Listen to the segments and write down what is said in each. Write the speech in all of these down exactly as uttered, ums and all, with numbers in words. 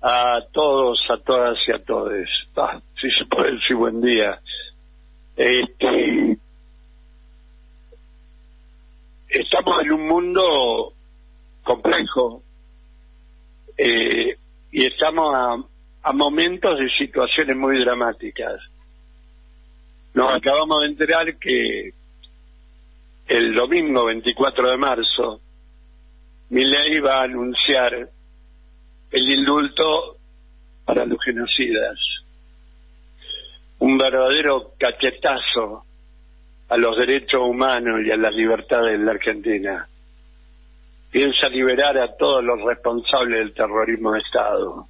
A todos, a todas y a todes. Ah, si se puede decir buen día. Este, estamos en un mundo complejo eh, y estamos a, a momentos de situaciones muy dramáticas. Nos acabamos de enterar que el domingo veinticuatro de marzo Milei va a anunciar el indulto para los genocidas, un verdadero cachetazo a los derechos humanos y a las libertades de la Argentina. Piensa liberar a todos los responsables del terrorismo de Estado.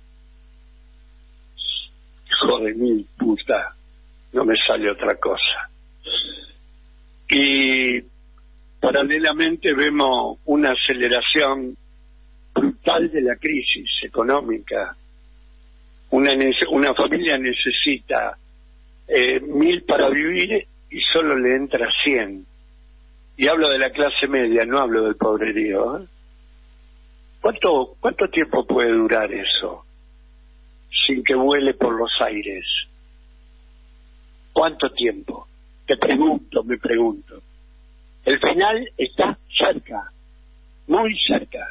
Hijo de mil puta, no me sale otra cosa. Y paralelamente vemos una aceleración brutal de la crisis económica. Una, una familia necesita eh, mil para vivir y solo le entra cien. Y hablo de la clase media, no hablo del pobrerío. ¿eh? ¿Cuánto, ¿Cuánto tiempo puede durar eso sin que vuele por los aires? ¿Cuánto tiempo? Te pregunto, me pregunto. El final está cerca, muy cerca.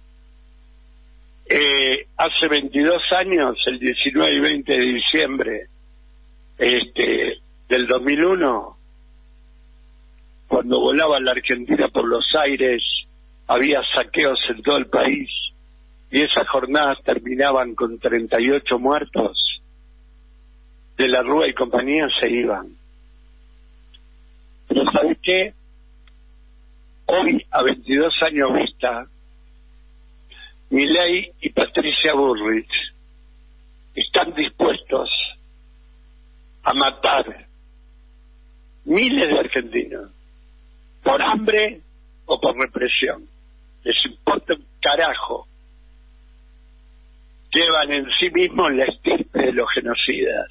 Eh, hace veintidós años, el diecinueve y veinte de diciembre este, del dos mil uno, cuando volaba la Argentina por los aires, había saqueos en todo el país y esas jornadas terminaban con treinta y ocho muertos. De la Rúa y compañía se iban. Pero ¿sabes qué? Hoy, a veintidós años vista, Milei y Patricia Bullrich están dispuestos a matar miles de argentinos por hambre o por represión. Les importa un carajo. Llevan en sí mismos la estirpe de los genocidas.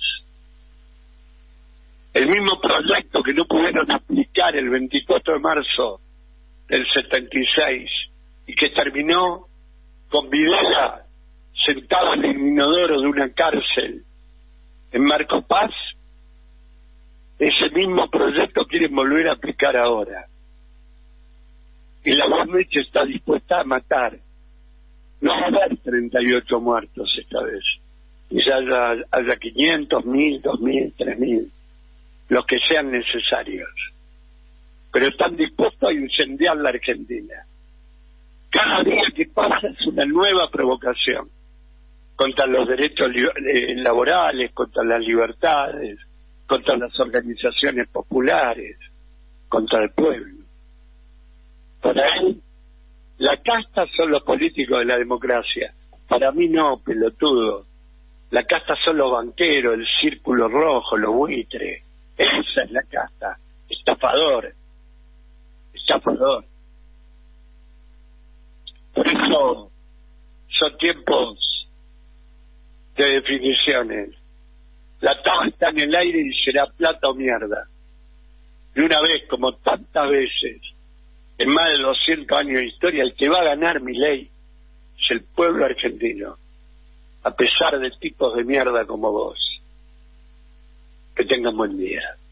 El mismo proyecto que no pudieron aplicar el veinticuatro de marzo del setenta y seis y que terminó con Videla sentado en el inodoro de una cárcel en Marco Paz, ese mismo proyecto quieren volver a aplicar ahora. Y la Bullrich está dispuesta a matar. No va a haber treinta y ocho muertos esta vez. Quizás haya, haya quinientos, mil, dos mil, tres mil, los que sean necesarios. Pero están dispuestos a incendiar la Argentina. Cada día que pasa es una nueva provocación contra los derechos eh, laborales, contra las libertades, contra las organizaciones populares, contra el pueblo. Para él, la casta son los políticos de la democracia. Para mí no, pelotudo. La casta son los banqueros, el círculo rojo, los buitres. Esa es la casta. Estafador. Estafador. Por eso son tiempos de definiciones. La taba está en el aire y será plata o mierda. Y una vez, como tantas veces, en más de doscientos años de historia, el que va a ganar Milei es el pueblo argentino, a pesar de tipos de mierda como vos. Que tengan buen día.